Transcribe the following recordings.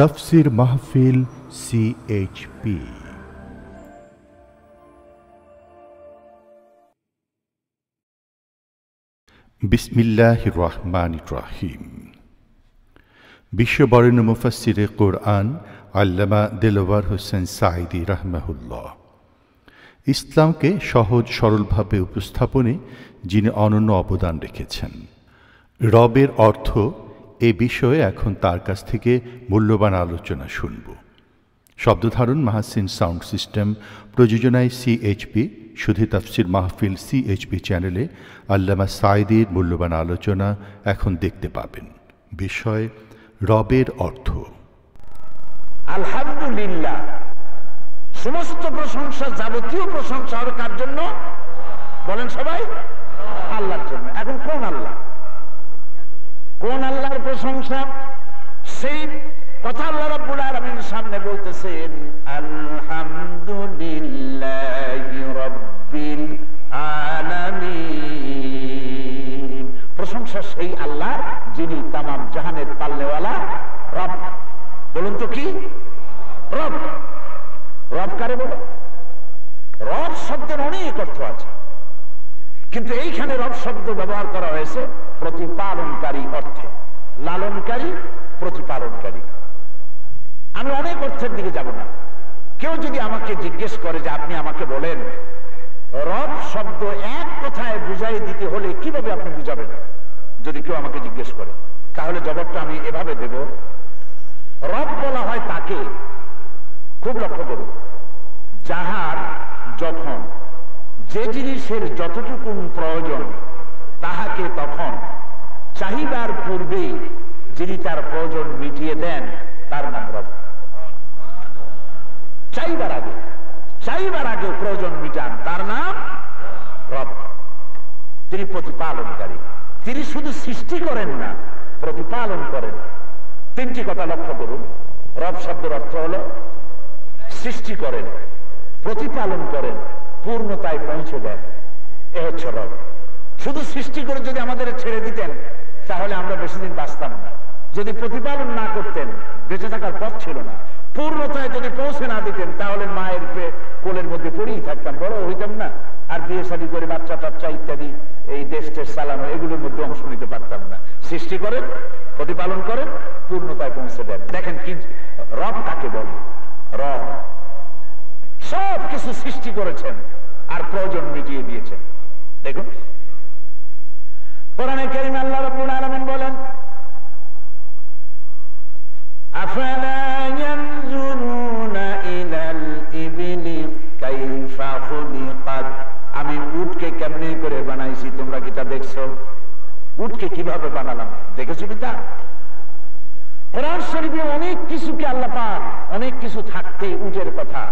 তাফসীর মাহফিল CHP। বিসমিল্লাহির রহমানির রহিম। বিশ্ববরেণ্য মুফাসসিরে কোরআন আল্লামা দেলওয়ার হোসেন সাঈদী রাহমাহুল্লাহ ইসলামকে সহজ সরলভাবে উপস্থাপনে যিনি অনন্য অবদান রেখেছেন। রবের অর্থ এ বিষয়ে এখন তার কাছ থেকে মূল্যবান আলোচনা শুনব। শব্দধারণ মাহসিন সাউন্ড সিস্টেম, প্রযোজনায় CHP। শুধু তাফসীর মাহফিল CHP চ্যানেলে আল্লামা সাঈদীর মূল্যবান আলোচনা এখন দেখতে পাবেন। বিষয় রবের অর্থ। আলহামদুলিল্লাহ, সমস্ত প্রশংসা, যাবতীয় প্রশংসা হবে কার জন্য বলেন সবাই? আল্লাহর জন্য। এখন কোন আল্লাহ? কোন আল্লাহর প্রশংসা? সেই কথা আল্লাহ রাব্বুল আলামিন সামনে বলতেছেন, আলহামদুলিল্লাহি রাব্বিল আলামিন। প্রশংসা সেই আল্লাহ যিনি তামাম জাহানের পাল্লেওয়ালা রব। বলুন তো কি রব? রব কারে বলে? রব শব্দের অনেক অর্থ আছে, কিন্তু এইখানে রব শব্দ ব্যবহার করা হয়েছে প্রতিপালনকারী অর্থে। লালনকারী, প্রতিপালনকারী। আমি অনেক অর্থের দিকে যাব না। কেউ যদি আমাকে জিজ্ঞেস করে যে আপনি আমাকে বলেন রব শব্দ এক কথায় বুঝাই দিতে হলে কিভাবে আপনি বুঝাবেন, যদি কেউ আমাকে জিজ্ঞেস করে, তাহলে জবাবটা আমি এভাবে দেব। রব বলা হয় তাকে, খুব লক্ষ্য করুন, যাহার যখন যে জিনিসের যতটুকু প্রয়োজন তাহাকে তখন চাহিবার পূর্বেই যিনি তার প্রয়োজন মিটিয়ে দেন তার নাম রব। চাইবার আগে প্রয়োজন মিটান, তার নাম রব। তিনি প্রতিপালনকারী। তিনি শুধু সৃষ্টি করেন না, প্রতিপালন করেন। তিনটি কথা লক্ষ্য করুন। রব শব্দের অর্থ হলো সৃষ্টি করেন, প্রতিপালন করেন, পূর্ণতায় পৌঁছে দেন। এ হচ্ছে রব। শুধু সৃষ্টি করে যদি আমাদের ছেড়ে দিতেন তাহলে আমরা বেশি দিন বাঁচতাম না। যদি প্রতিপালন না করতেন বেঁচে থাকার পথ ছিল না। পূর্ণতায় যদি পৌঁছে না দিতেন তাহলে মায়ের কোলের মধ্যে পড়েই থাকতাম, বড় হইতাম না। আর বিয়ে শাদী করে বাচ্চা টাচ্চা ইত্যাদি এই দেশ টেশ চালানো, এগুলোর মধ্যে অংশ নিতে পারতাম না। সৃষ্টি করেন, প্রতিপালন করেন, পূর্ণতায় পৌঁছে দেন। দেখেন কি রব কাকে বলে? রব সব কিছু সৃষ্টি করেছেন আর প্রয়োজন মিটিয়ে দিয়েছেন। দেখুন কোরআনে কারীমে আল্লাহ রাব্বুল আলামিন বলেন, আফালা ইয়ানজুরুনা ইলাল ইবলি কাইফা খুলিকাত। আমি উটকে কেমনে করে বানাইছি তোমরা কি তা দেখছো? উটকে কিভাবে বানালাম দেখেছো কি তা? কোরআন শরীফে অনেক কিছুকে আল্লাহ পাক অনেক কিছু থাকতে উটের কথা,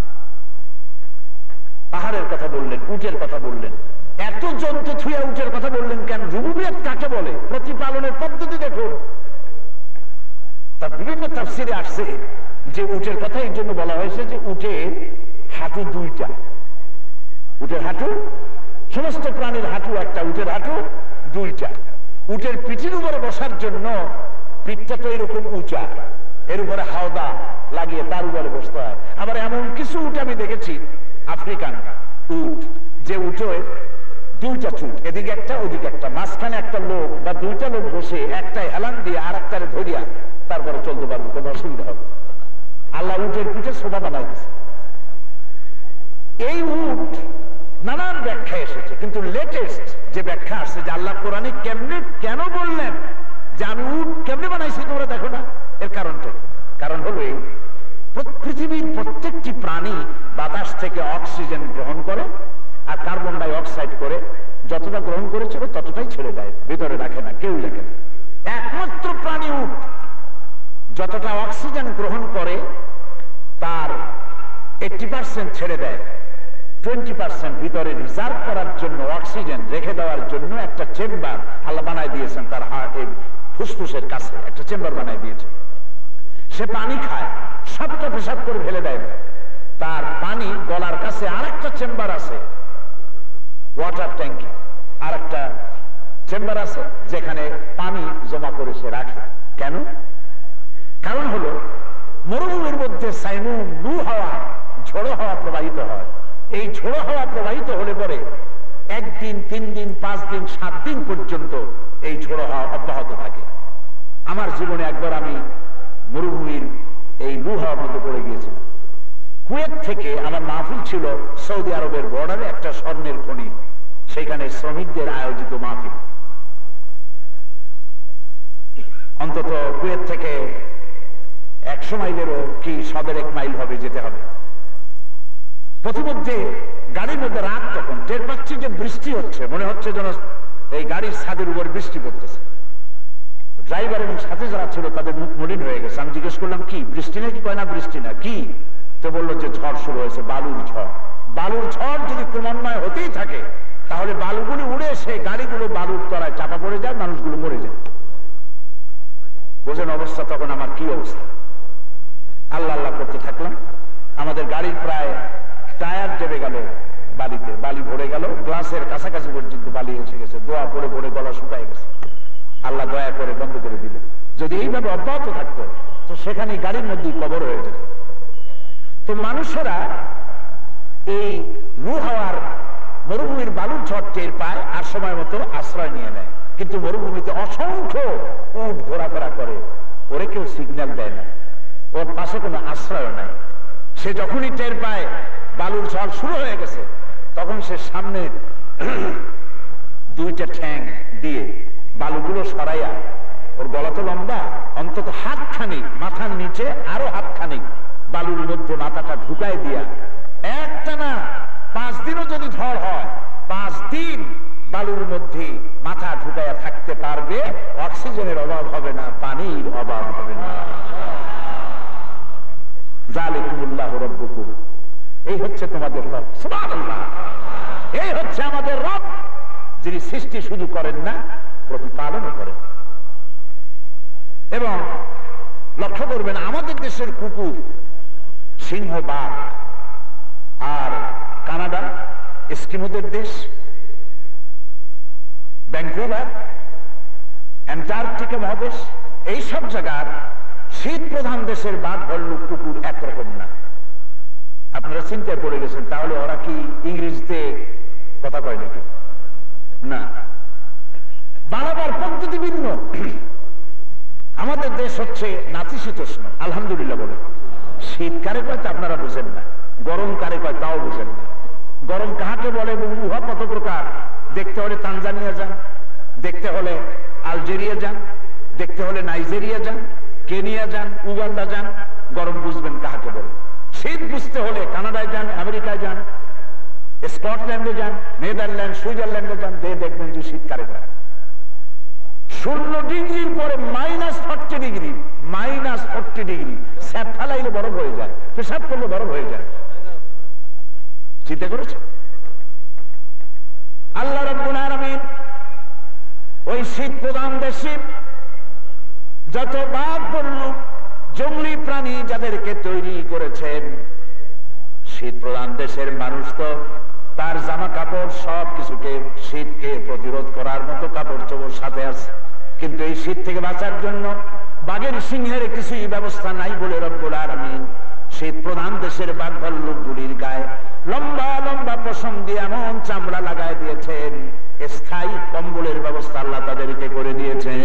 পাহাড়ের কথা বললেন, উটের কথা বললেন। এত জন্তু থুয়া উটের কথা বললেন কেন? রুবুবিয়ত কাকে বলে? প্রতিপালনের পদ্ধতি দেখুন। তার বিভিন্ন তাফসিরে আসছে যে উটের কথা এই জন্য বলা হয়েছে যে উটের হাঁটু দুইটা। উটের হাঁটু, সমস্ত প্রাণীর হাঁটু একটা, উটের হাঁটু দুইটা। উটের পিঠের উপরে বসার জন্য পিঠটা তো এরকম উঁচা, এর উপরে হাওদা লাগিয়ে তার উপরে বসতে হয়। আবার এমন কিছু উট আমি দেখেছি, আফ্রিকান উট, যে উঠে দুইটা চুট, এদিকে একটা ওদিকে একটা, মাঝখানে একটা লোক বা দুইটা লোক বসে একটাই হেলান দিয়ে আর একটারে ধরিয়া তারপরে চলতে পারবে, কোনো অসুবিধা হবে। আল্লাহ উটের পিঠে শোভা বানাই দিচ্ছে। এই উট নানান ব্যাখ্যা এসেছে, কিন্তু লেটেস্ট যে ব্যাখ্যা আসছে যে আল্লাহ কোরআনে কেমনে কেন বললেন যে আমি উট কেমনে বানাইছি তোমরা দেখো না, এর কারণটা কারণ হলো এই, পৃথিবীর প্রত্যেকটি প্রাণী বাতাস থেকে অক্সিজেন গ্রহণ করে আর কার্বন ডাই অক্সাইড করে, যতটা গ্রহণ করেছিল ততটাই ছেড়ে দেয়, ভিতরে রাখে না, কেউ রাখে না। একমাত্র প্রাণী উট যতটা অক্সিজেন গ্রহণ করে তার 80% ছেড়ে দেয়, 20% ভিতরে রিজার্ভ করার জন্য, অক্সিজেন রেখে দেওয়ার জন্য একটা চেম্বার আল্লাহ বানায় দিয়েছেন। তার হার্টের ফুসফুসের কাছে একটা চেম্বার বানায় দিয়েছে। সে পানি খায়, সবটা পেশাব করে ফেলে দেয়। তার পানি গলার কাছে আরেকটা চেম্বার আছে, ওয়াটার ট্যাঙ্কি, আরেকটা চেম্বার আছে যেখানে পানি জমা করে সে রাখে। কেন? কারণ হলো মধ্যে সাইমুম লু হাওয়া, ঝোড়ো হাওয়া প্রবাহিত হয়। এই ঝোড়ো হাওয়া প্রবাহিত হলে পরে 1 দিন 3 দিন 5 দিন 7 দিন পর্যন্ত এই ঝোড়ো হাওয়া অব্যাহত থাকে। আমার জীবনে একবার আমি মরুভূমির এই লু হাওয়ার মধ্যে পড়ে গিয়েছিলাম। কুয়েত থেকে আমার মাহফিল ছিল সৌদি আরবের বর্ডারে একটা স্বর্ণের খনি, সেখানে শ্রমিকদের আয়োজিত মাহফিল। অন্তত কুয়েত থেকে 100 মাইলেরও কি 1.5 মাইল হবে যেতে হবে। প্রতিমধ্যে গাড়ির মধ্যে রাত, তখন টের পাচ্ছি যে বৃষ্টি হচ্ছে, মনে হচ্ছে যেন এই গাড়ির ছাদের উপর বৃষ্টি পড়তেছে। ড্রাইভার এবং সাথে যারা ছিল তাদের মুখ মলিন হয়ে গেছে। আমি জিজ্ঞেস করলাম কি বৃষ্টি নাকি? কয় না বৃষ্টি না। কি? তো বললো যে ঝড় শুরু হয়েছে, বালুর ঝড়। বালুর ঝড় যদি ক্রমান্বয়ে হতেই থাকে তাহলে বালুগুলি উড়ে এসে গাড়িগুলো বালুর তলায় চাপা পড়ে যায়, মানুষগুলো মরে যায়। বোঝেন অবস্থা তখন আমার কি অবস্থা। আল্লাহ আল্লাহ করতে থাকলাম। আমাদের গাড়ির প্রায় টায়ার দেবে গেল বালিতে, বালি ভরে গেল, গ্লাসের কাছাকাছি পর্যন্ত বালি এসে গেছে। দোয়া পড়ে পড়ে গলা শুকায় গেছে। আল্লাহ দয়া করে বন্ধ করে দিলেন। যদি এইভাবে অব্যাহত থাকতো তো সেখানে গাড়ির মধ্যেই কবর হয়ে যেত। তো মানুষেরা এই লু হাওয়ার মরুভূমির বালুর ঝড় টের পায় আর সময় মতো আশ্রয় নিয়ে নেয়। কিন্তু মরুভূমিতে অসংখ্য উট ঘোরাফেরা করে, ওরে কেউ সিগন্যাল দেয় না, ওর পাশে কোনো আশ্রয় নাই। সে যখনই টের পায় বালুর ঝড় শুরু হয়ে গেছে তখন সে সামনে 2টা ঠ্যাং দিয়ে বালুগুলো সরাইয়া, ওর গলা তো লম্বা, অন্তত হাতখানিক মাথার নিচে আরো হাতখানিক বালুর মধ্যে মাথাটা ঢুকাই দিয়া একটানা 5 দিনও যদি ঝড় হয় 5 দিন বালুর মধ্যে মাথা ঢুকাইয়া থাকতে পারবে। অক্সিজেনের অভাব হবে না, পানির অভাব হবে না। যালিকুমুল্লাহু রাব্বুকুম, এই হচ্ছে তোমাদের রব। সুবহানাল্লাহ, এই হচ্ছে আমাদের রব, যিনি সৃষ্টি শুধু করেন না প্রতিপালনও করেন। এবং লক্ষ্য করবেন আমাদের দেশের কুকুর, সিংহবাগ আর কানাডা, এস্কিমোদের দেশ, ভ্যাঙ্কুভার, অ্যান্টার্কটিকা মহাদেশ, এইসব জায়গার শীত প্রধান দেশের বাঘ ভাল্লুক কুকুর একরকম না। আপনারা চিন্তায় পড়ে গেছেন, তাহলে ওরা কি ইংরেজিতে কথা কয় নাকি? না, বাড়াবার পদ্ধতি ভিন্ন। আমাদের দেশ হচ্ছে নাতিশীতোষ্ণ, আলহামদুলিল্লাহ বলে। শীত কারে কয় তা আপনারা বুঝেন না, গরম কারে কয় তাও বুঝেন না। গরম কাহাকে বলে এবং উহা কত প্রকার, দেখতে হলে তানজানিয়া যান, দেখতে হলে আলজেরিয়া যান, দেখতে হলে নাইজেরিয়া যান, কেনিয়া যান, উগান্ডা যান, গরম বুঝবেন কাহাকে বলে। শীত বুঝতে হলে কানাডায় যান, আমেরিকায় যান, স্কটল্যান্ডে যান, নেদারল্যান্ড, সুইজারল্যান্ডে যান, দেখবেন যে শীত কারে কয়। 0 ডিগ্রির পরে -40 ডিগ্রি, -40 ডিগ্রি, স্যাপ ফেলাইলে বরফ হয়ে যায়, পেশাব করলে বরফ হয়ে যায়। চিন্তা করেছে? আল্লাহ রাব্বুল আলামিন ওই শীত প্রধান দেশে যত বাঘ ভাল্লুক জঙ্গলি প্রাণী যাদেরকে তৈরি করেছেন, শীত প্রধান দেশের মানুষ তো তার জামা কাপড় সবকিছুকে, শীতকে প্রতিরোধ করার মতো কাপড় চোপড় সাথে আছে, কিন্তু এই শীত থেকে বাঁচার জন্য বাঘের সিংহের কিছুই ব্যবস্থা নাই বলে রব্বুল আলামিন শীত প্রধান দেশের বাঘ ভাল্লুক গুলির গায়ে লম্বা লম্বা পশম দিয়ে এমন চামড়া লাগায় দিয়েছেন, স্থায়ী কম্বলের ব্যবস্থা আল্লাহ তাদেরকে করে দিয়েছেন,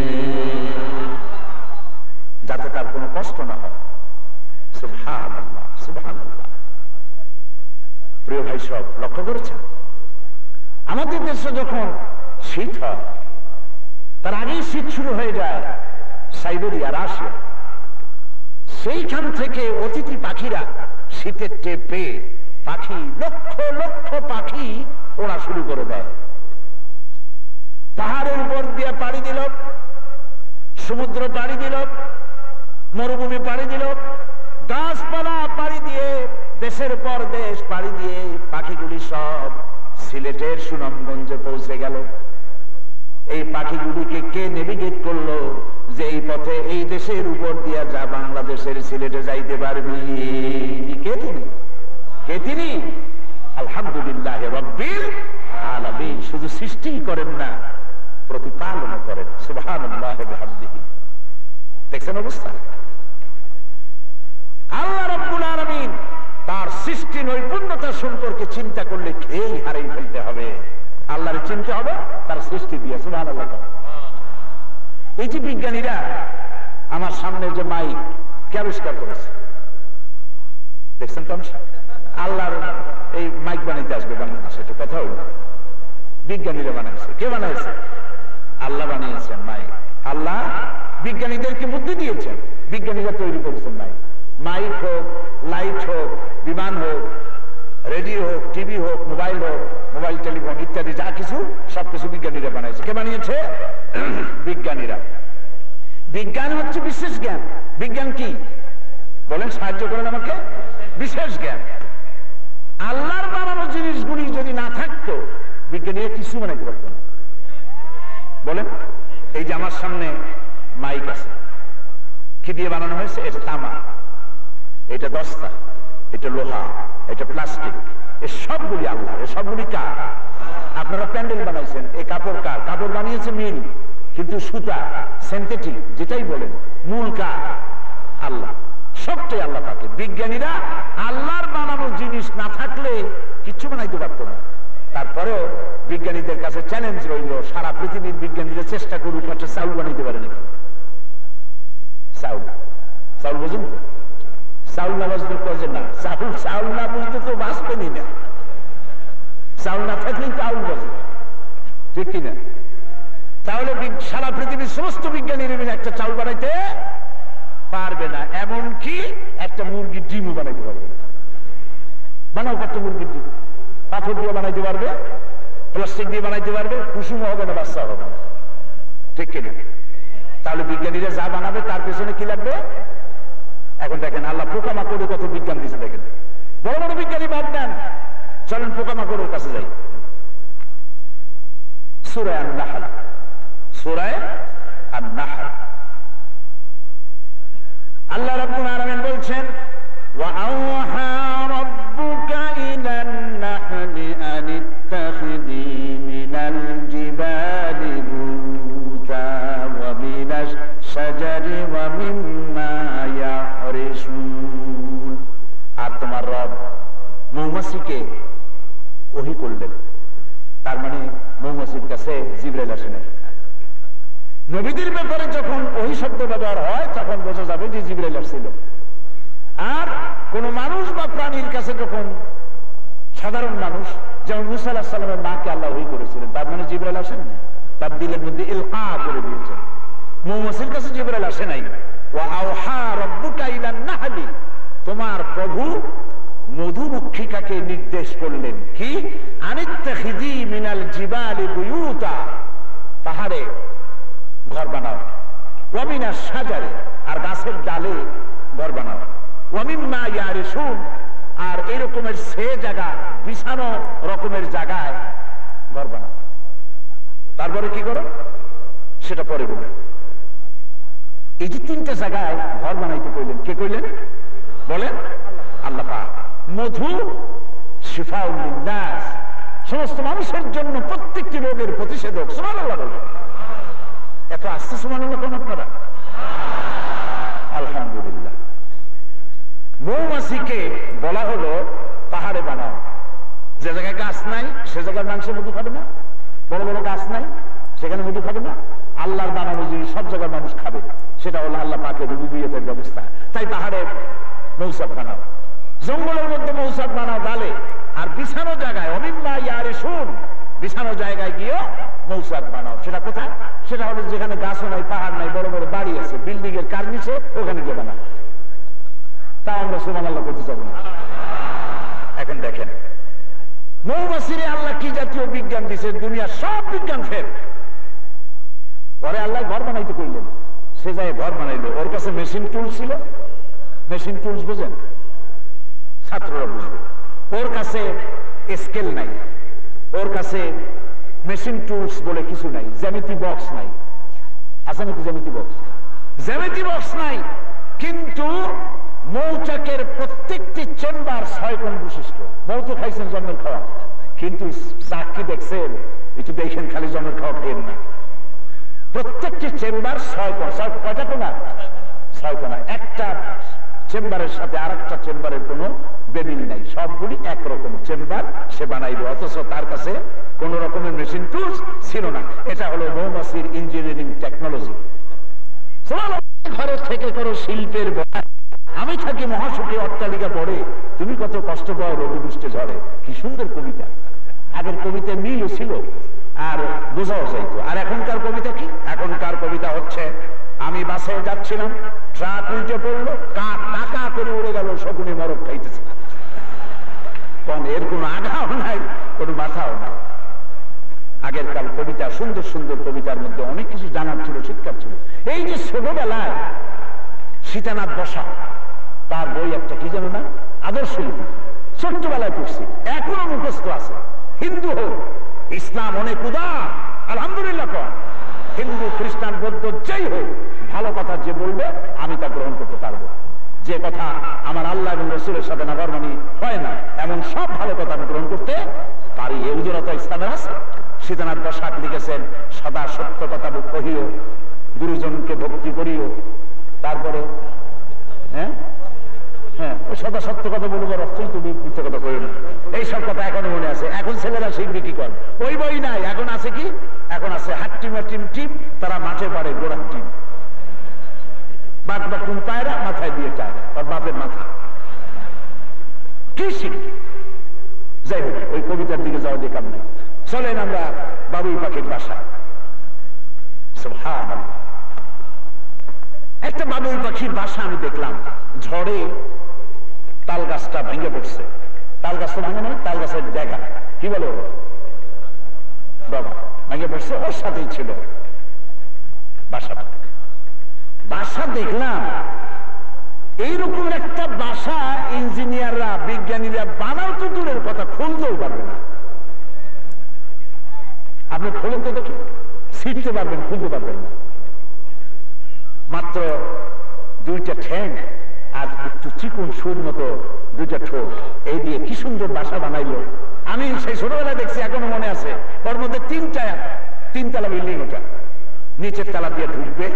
যাতে তার কোনো কষ্ট না হয়। সুবহানাল্লাহ, সুবহানাল্লাহ। প্রিয় ভাই সব লক্ষ্য করেছেন, আমাদের দেশে যখন শীত হয় তার আগেই শীত শুরু হয়ে যায় সাইবেরিয়া, রাশিয়া। সেইখান থেকে অতিথি পাখিরা শীতের টেপে পাখি, লক্ষ লক্ষ পাখি ওরা শুরু করে দেয়। পাহাড়ের উপর দিয়ে পাড়ি দিল, সমুদ্র পাড়ি দিল, মরুভূমি পাড়ি দিল, গাছপালা পাড়ি দিয়ে, দেশের পর দেশ পাড়ি দিয়ে পাখিগুলি সব সিলেটের সুনামগঞ্জে পৌঁছে গেল। এই পাখিগুলিকে কে নেভিগেট করলো যে এই পথে এই দেশের উপর দিয়া যা বাংলাদেশের সিলেটে যাইতে পারবি? কে তিনি? কে তিনি? আলহামদুলিল্লাহ রাব্বিল আলামিন। শুধু সৃষ্টি করেন না, প্রতিপালন করেন। সুবহানাল্লাহ ওয়া বিহামদিহি। দেখছেন অবস্থা? আল্লাহ রাব্বুল সৃষ্টি নৈপুণ্যতা সম্পর্কে চিন্তা করলে খেয়েই হারিয়ে ফেলতে হবে। আল্লাহরে চিনতে হবে তার সৃষ্টি দিয়ে। সুবহানাল্লাহ। এই যে বিজ্ঞানীরা আমার সামনে যে মাইক কে আবিষ্কার করেছে দেখছেন তো? আল্লাহর এই মাইক বানাইতে আসবে বাংলাদেশে, এটা কথা হইল। বিজ্ঞানীরা বানাইছে। কে বানাইছে? আল্লাহ বানিয়েছেন মাইক। আল্লাহ বিজ্ঞানীদেরকে বুদ্ধি দিয়েছেন, বিজ্ঞানীরা তৈরি করেছেন মাইক। মাইক হোক, লাইট হোক, বিমান হোক, রেডিও হোক, টিভি হোক, মোবাইল হোক, মোবাইল টেলিফোন ইত্যাদি যা কিছু সবকিছু বিজ্ঞানীরা বানাইছে। কে বানিয়েছে? বিজ্ঞানীরা। বিজ্ঞান হচ্ছে বিশেষ জ্ঞান। বিজ্ঞান কি বলেন? সাহায্য করেন আমাকে। বিশেষ জ্ঞান। আল্লাহর বানানো জিনিসগুলি যদি না থাকতো বিজ্ঞানীরা কিছু বানাইতে পারত না। বলেন, এই যে আমার সামনে মাইক আছে, কি দিয়ে বানানো হয়েছে? এটা তামা, এটা দস্তা, এটা লোহা, এটা প্লাস্টিক, এ সবগুলি আল্লাহ। এ সবগুলি কার? আপনারা প্যান্ডেল বানাইছেন, এই কাপড় কার? কাপড় বানিয়েছে মিল, কিন্তু সুতা সিনথেটিক যেটাই বলেন, মূল কার? আল্লাহ। সবটাই আল্লাহ পাকে। বিজ্ঞানীরা আল্লাহর বানানো জিনিস না থাকলে কিচ্ছু বানাইতে পারত না। তারপরেও বিজ্ঞানীদের কাছে চ্যালেঞ্জ রইল, সারা পৃথিবীর বিজ্ঞানীরা চেষ্টা করুক একটা চাউল বানাইতে পারে নাকি। চাউল, চাউল বুঝুন তো? চাউল না বুঝতে কয়ে না, চাউল না বুঝতে তো বাঁচবেনই না। চাউল না থাকলেই চাউল বোঝে, ঠিক কিনা? তাহলে সারা পৃথিবীর সমস্ত বিজ্ঞানীরা মিলে একটা চাউল বানাইতে পারবে না। এমনকি একটা মুরগির ডিমও বানাইতে পারবে না। বানাও কত মুরগির ডিম? পাথর দিয়ে বানাইতে পারবে, প্লাস্টিক দিয়ে বানাইতে পারবে, কুসুম হবে না, বাচ্চা হবে না, ঠিক কিনা? তাহলে বিজ্ঞানীরা যা বানাবে তার পেছনে কি লাগবে? এখন দেখেন আল্লাহ পোকামাকড়ের কত বিজ্ঞান দিচ্ছে। দেখেন বড় বড় বিজ্ঞানী বাদ দেন, চলেন পোকামাকড়ের কাছে যাই। সূরা আন-নাহল, সূরা আন-নাহল, আল্লাহ রাব্বুল আলামিন বলছেন, ওয়া আওহা রাব্বুকা ইলান নাহলি আন ইত্তাখিযি মিনাল জিবালি বুয়ুতা ওয়া মিনাশ শাজারি ওয়া মিম্মা ইয়ারিসুন। আর তোমার রব মৌমাছিকে ওহী করলেন। তার মানে মৌমাছির কাছে জিবরাইল আসে নাই। নবীদের ব্যাপারে যখন ওহী শব্দ ব্যবহার হয় তখন বোঝা যাবে যে জিবরাইল আসছিল। আর কোন মানুষ বা প্রাণীর কাছে যখন সাধারণ মানুষ, যেমন মুসা আলাইহিস সালামের মাকে আল্লাহ ওহী করেছিলেন, তার মানে জিবরাইল আসেন না, তার দিলের মধ্যে ইলকা করে দিয়েছেন। মৌমাছির কাছে জিবরাইল আসে নাই। ওয়া আওহা রাব্বুকা ইলান নাহলি, তোমার প্রভু মধুমক্ষিকাকে নির্দেশ করলেন কি? আনিত্তাখিযি মিনাল জিবালি বুয়ুতা, পাহাড়ে ঘর বানাও, ওয়া মিনাশ শাজারি, আর গাছের ডালে ঘর বানাও, ওয়া মিম্মা ইয়ারিসুন, আর এই রকমের সে জায়গা, বিছানো রকমের জায়গায় ঘর বানাও। তারপরে কি করো সেটা পরে বলবেন। এই যে তিনটা জায়গায় ঘর বানাইতে কইলেন, কে কইলেন বলেন? আল্লাহ পাক। মধু শিফাউল লিন্নাস, সমস্ত মানুষের জন্য প্রত্যেকটি রোগের প্রতিষেধক। সুবহানাল্লাহ বলেন। এত আস্তে সুবহানাল্লাহ কোন আপনারা? আলহামদুলিল্লাহ। মৌমাছিকে বলা হলো পাহাড়ে বানাও, যে জায়গায় গাছ নাই সে জায়গায় মানুষের মধু খাবে না, বড় বড় গাছ নাই সেখানে মধু খাবে না। আল্লাহর বানানো জিনিস সব জায়গায় মানুষ খাবে, সেটা হলো আল্লাহ পাকের রুবুবিয়তের ব্যবস্থা। তাই পাহাড়ে মৌচাক বানাও, জঙ্গলের মধ্যে মৌচাক বানাও ডালে, আর বিছানো জায়গায় অমিম্মা ইয়ারিসুন, বিছানো জায়গায় গিয়ে মৌচাক বানাও। সেটা কোথায়? সেটা হলো যেখানে গাছও নাই, পাহাড় নাই, বড় বড় বাড়ি আছে, বিল্ডিং এর কার্নিশে, ওখানে গিয়ে বানাও। তা আমরা সুবহানাল্লাহ করতে যাবো না। এখন দেখেন মৌমাছিরে আল্লাহ কি জাতীয় বিজ্ঞান দিছে, দুনিয়ার সব বিজ্ঞান ফেল। পরে আল্লাহ ঘর বানাইতে করলেন, সে যায় ঘর বানাইলো। ওর কাছে মেশিন টুলস ছিল, মেশিন টুলস বুঝেন, ছাত্ররা বুঝবে। ওর কাছে স্কেল নাই, ওর কাছে মেশিন টুলস বলে কিছু নাই, জ্যামিতি বক্স নাই। আছে নাকি জ্যামিতি বক্স? জ্যামিতি বক্স নাই, কিন্তু মৌচাকের প্রত্যেকটি চেম্বার 6 কোণ বিশিষ্ট। মৌ তো খাইছেন জন্মের খাওয়া, কিন্তু চাক কি দেখছেন? একটু দেখেন, খালি জন্মের খাওয়া খেয়েন না। প্রত্যেকটি চেম্বার 6 কোণ। কয়টা কোণা? 6 কোণা। একটা চেম্বারের সাথে আরেকটা চেম্বারের কোনো বেবিল নাই, সবগুলি একরকম চেম্বার সে বানাইবে, অথচ তার কাছে কোন রকমের মেশিন টুলস ছিল না। এটা হলো মৌমাছির ইঞ্জিনিয়ারিং টেকনোলজি। ঘরে থেকে করো শিল্পের বয়, আমি থাকি মহাসুখী অট্টালিকা পড়ে, তুমি কত কষ্ট পাও রবি বৃষ্টি ঝড়ে। কি সুন্দর কবিতা! আগের কবিতার মিলও ছিল আর বোঝাও যাইতো। আর এখনকার কবিতা কি? এখনকার কবিতা হচ্ছে, আমি বাসে যাচ্ছিলাম, ট্রাক উল্টে পড়লো, টাকা করে উড়ে গেল, শকুনি মরক খাইতেছে। এর কোন আগাও নাই, কোন মাথাও নাই। আগের কাল কবিতা, সুন্দর সুন্দর কবিতার মধ্যে অনেক কিছু জানার ছিল, শিক্ষার ছিল। এই যে ছোটবেলায় সীতানাথ বসা, তার বই একটা কি জানো না, আদর্শ লিপি, ছোট্টবেলায় পড়ছি, এখনো মুখস্থ আছে। হিন্দু হোক, ইসলাম অনেক উদার, আলহামদুলিল্লাহ। হিন্দু, খ্রিস্টান, বৌদ্ধ যেই হোক, ভালো কথা যে বলবে আমি তা গ্রহণ করতে পারবো। যে কথা আমার আল্লাহ এবং রসুলের সাথে নাফরমানি হয় না, এমন সব ভালো কথা আমি গ্রহণ করতে পারি। এই উদারতা ইসলামের আছে। সীতানাথ বসাক লিখেছেন, সদা সত্য কথা কহিও, গুরুজনকে ভক্তি করিও। তারপরে ওই সদা সত্য কথা বলবো, অর্থই তুমি মিথ্যে কথা করিও না। এইসব কথা এখনো মনে আছে। এখন ছেলেরা শিখবে কি করে? ওই বই নাই, এখন আছে কি? এখন আছে হাট্টিম হাট্টিম টিম, তারা মাঠে পারে গোড়ার টিম। বাঘ বাকুম পায়রা, মাথায় দিয়ে টায়রা, আর বাপের মাথা। কি শিখবে? যাই হোক, ওই কবিতার দিকে যাওয়া দেখার নাই। চলেন আমরা বাবুই পাখির বাসা। সুবহানাল্লাহ। একটা বাবুই পাখির বাসা আমি দেখলাম, ঝড়ে তাল গাছটা ভেঙে পড়ছে। তাল গাছটা ভাঙে নয়, তাল গাছের জায়গা কি বলে বাবা, ভেঙে পড়ছে, ওর সাথেই ছিল বাসাটা। বাসা দেখলাম, এইরকম একটা বাসা ইঞ্জিনিয়াররা, বিজ্ঞানীরা বানাও তো দূরের কথা, খুলতেও পারবে না। আপনি খোলেন তো দেখি, ছিটতে পারবেন, খুলতে পারবেন না। মাত্র দুইটা ঠ্যাং আর একটু চিকুন সুর মতো দুইটা ঠোঁট, এই দিয়ে কি সুন্দর বাসা বানাইলো। আমি সেই ছোটবেলায় দেখছি, এখনো মনে আছে। ওর মধ্যে তিনতলা বিল্ডিং, ওটা নিচের তলা দিয়ে ঢুকবে,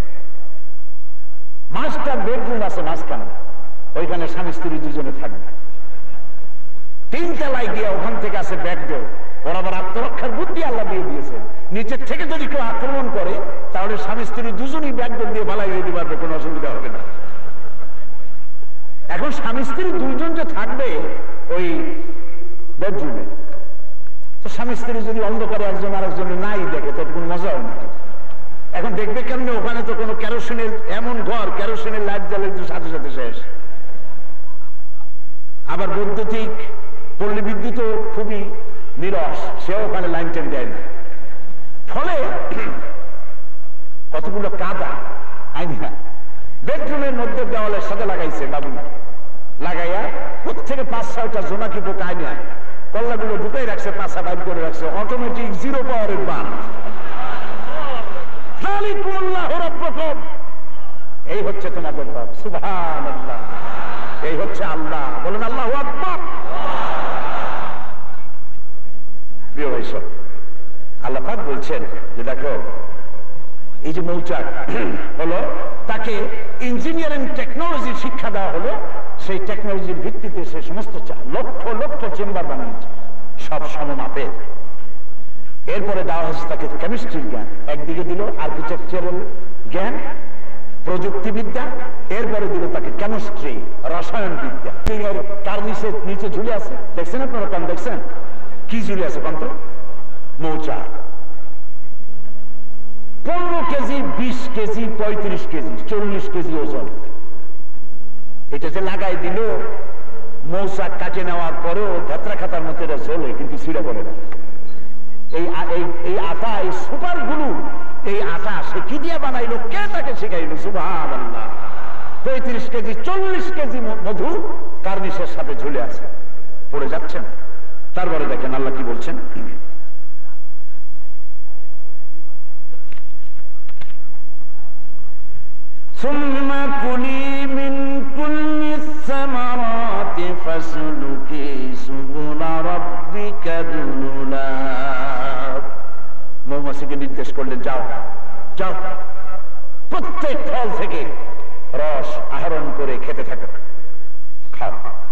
মাস্টার বেডরুম আছে মাঝখানে, ওইখানে স্বামী স্ত্রী দুজনে থাকবে। তিনতলায় গিয়ে ওখান থেকে আছে ব্যাকডোর। ওর আবার আত্মরক্ষার বুদ্ধি আল্লাহ দিয়ে দিয়েছেন। নিচের থেকে যদি কেউ আক্রমণ করে, তাহলে স্বামী স্ত্রী দুজনই ব্যাকডোর দিয়ে ভালাই দিতে পারবে, কোনো অসুবিধা হবে না। এখন স্বামী স্ত্রী দুইজন যে থাকবে ওই বেডরুমে, তো স্বামী স্ত্রী যদি অন্ধকারে একজন আরেকজনের নাই দেখে, তো কোনো মজা হয় না। এখন দেখবে কেমনে? ওখানে তো কোনো কেরোসিনের, এমন ঘর কেরোসিনের লাইট জ্বালে সাথে সাথে শেষ। আবার বৈদ্যুতিক পল্লী বিদ্যুৎ খুবই নিরস, সেও ওখানে লাইন টেন দেয় না। ফলে কতগুলো কাদা আইনা বেডরুমের মধ্যে দেওয়ালের সাথে লাগাইছে বাবু, লাগাইয়া প্রত্যেকে ৫-৬টা জোনাকি পোকা আইনা কল্লাগুলো ঢুকাই রাখছে, পাশা বাইর করে রাখছে, অটোমেটিক জিরো পাওয়ারের বান। এই হচ্ছে তোমাদের রব। সুবহানাল্লাহ। এই হচ্ছে আল্লাহ। বলেন আল্লাহু আকবার। প্রিয় ভাইসব, আল্লাহ পাক বলছেন যে দেখো, এই যে মৌচাক হলো, তাকে ইঞ্জিনিয়ারিং টেকনোলজি শিক্ষা দেওয়া হলো। সেই টেকনোলজির ভিত্তিতে সে সমস্ত লক্ষ লক্ষ চেম্বার বানিয়েছে, সব সমমাপের। এরপরে দেওয়া হয়েছে তাকে কেমিস্ট্রির জ্ঞান, একদিকে দিল আর্কিটেকচারাল জ্ঞান, প্রযুক্তিবিদ্যা, এরপরে দিল তাকে কেমিস্ট্রি, রসায়ন বিদ্যা। তার নিচে ঝুলে আছে, দেখছেন আপনারা? কম দেখছেন? কি ঝুলে আছে কম তো? মৌচাক। 15 কেজি, 20 কেজি, 35 কেজি, 40 কেজি ওজন। এটা যে লাগাই দিল, মৌচাক কাটে নেওয়ার পরেও ভেতরা খাতার মধ্যে এটা ঝোলে, কিন্তু ছিঁড়ে পড়ে না। এই আটা, এই সুপার গ্লু, এই আটা সে কি দিয়ে বানাইলো? কে তাকে শিখাইলো? সুবহানাল্লাহ। 35 কেজি, 40 কেজি মধু কার্নিশের সাথে ঝুলে আছে, পড়ে যাচ্ছেন। তারপরে দেখেন আল্লাহ কি বলছেন, ثم كلي من كل الثمرات فاسلكي سبل ربك ذللا। মৌমাছিকে নির্দেশ করলেন, যাও যাও, প্রত্যেক ফল থেকে রস আহরণ করে খেতে থাকো, খাও।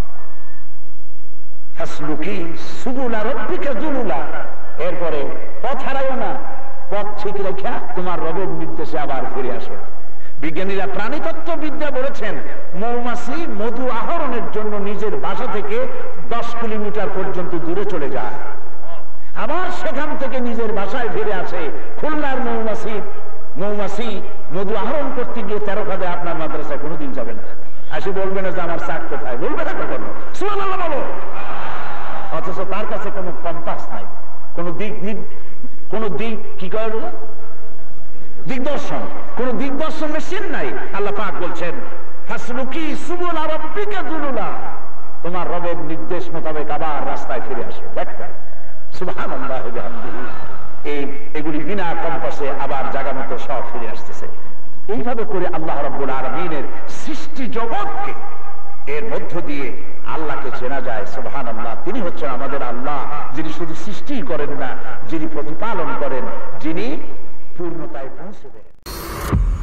ফাসলুকি সুবুলা রাব্বিকা যুলুলা, এরপরে পথ হারাইও না, পথ ঠিক রেখা তোমার রবের নির্দেশে আবার ফিরে আসো। বিজ্ঞানীরা প্রাণীতত্ত্ব বিদ্যা বলেছেন, মৌমাছি মধু আহরণের জন্য নিজের বাসা থেকে 10 কিলোমিটার পর্যন্ত দূরে চলে যায়, আবার সেখান থেকে নিজের বাসায় ফিরে আসে। খুলনার মৌমাছি মধু আহরণ করতে গিয়ে 13 খাদে আপনার মাদ্রাসায় কোনোদিন যাবে না, আসে বলবে না যে আমার চাক কোথায়, বলবে না কখনো, সুবহানাল্লাহ বলো। অথচ তার কাছে কোনো কম্পাস নাই, কোনো দিক কি কয় দিগদর্শন, কোন দিগদর্শন মেশিন নাই। আল্লাহ পাক বলছেন ফাসলুকি সুবুলা রাব্বিকা যুলুলা, তোমার রবের নির্দেশ মোতাবেক আবার রাস্তায় ফিরে আসো। দেখবেন সুবহানাল্লাহ ওয়া বিহামদিহি, এগুলি বিনা কম্পাসে আবার জায়গা মতো সব ফিরে আসতেছে। এইভাবে করে আল্লাহ রাব্বুল আলামিনের সৃষ্টি জগৎকে এর মধ্য দিয়ে আল্লাহকে চেনা যায়। সুবহানাল্লাহ, তিনি হচ্ছেন আমাদের আল্লাহ, যিনি শুধু সৃষ্টি করেন না, যিনি প্রতিপালন করেন, যিনি পূর্ণতায় পৌঁছে দেন।